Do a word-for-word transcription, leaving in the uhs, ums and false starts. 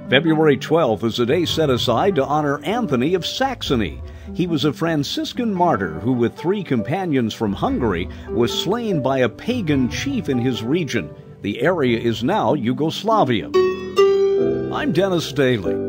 February twelfth is a day set aside to honor Anthony of Saxony. He was a Franciscan martyr who, with three companions from Hungary, was slain by a pagan chief in his region. The area is now Yugoslavia. I'm Dennis Daly.